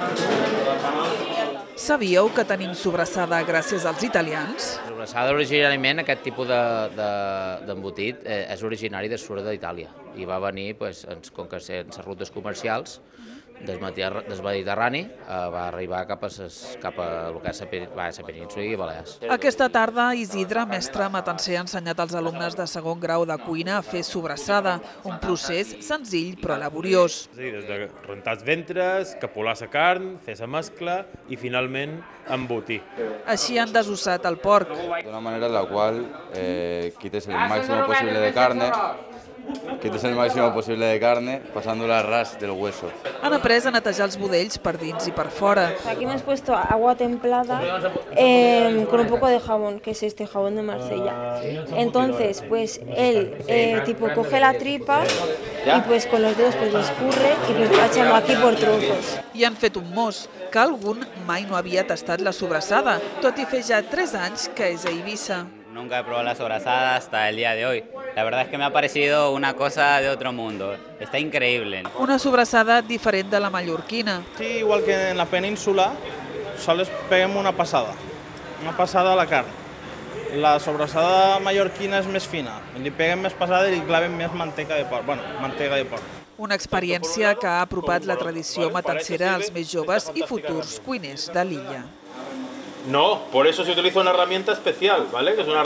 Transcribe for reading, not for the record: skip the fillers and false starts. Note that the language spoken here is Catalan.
Sabíeu que tenim sobrassada gràcies als italians? La sobrassada originalment, aquest tipus d'embotit és originari de sud d'Itàlia i va venir, com que en les rutes comercials del Mediterrani, va arribar cap a el que és la península i Balears. Aquesta tarda, Isidre, mestre matancer, ha ensenyat als alumnes de segon grau de cuina a fer sobrassada, un procés senzill però laboriós. És a dir, des de rentar els ventres, capolar la carn, fer la mescla i finalment embotir. Així han desossat el porc. De una manera en la cual quites el máximo posible de carne, pasándola a ras del hueso. Han après a netejar els budells per dins i per fora. Aquí hemos puesto agua templada con un poco de jabón, que es este jabón de Marsella. Entonces, pues él coge la tripa y pues con los dedos pues lo escurre y pues lo echamos aquí por trozos. I han fet un mos, que algun mai no havia tastat la sobrassada, tot i fer ja 3 anys que és a Eivissa. Nunca he probado la sobrasada hasta el día de hoy. La verdad es que me ha parecido una cosa de otro mundo. Está increíble. Una sobrassada diferent de la mallorquina. Sí, igual que en la península, sols peguem una passada a la carn. La sobrassada mallorquina és més fina, li peguem més passada i li clavem més mantega de porc. Una experiència que ha apropat la tradició matancera als més joves i futurs cuiners de l'illa. No, por eso se utiliza una herramienta especial, ¿vale? Que es una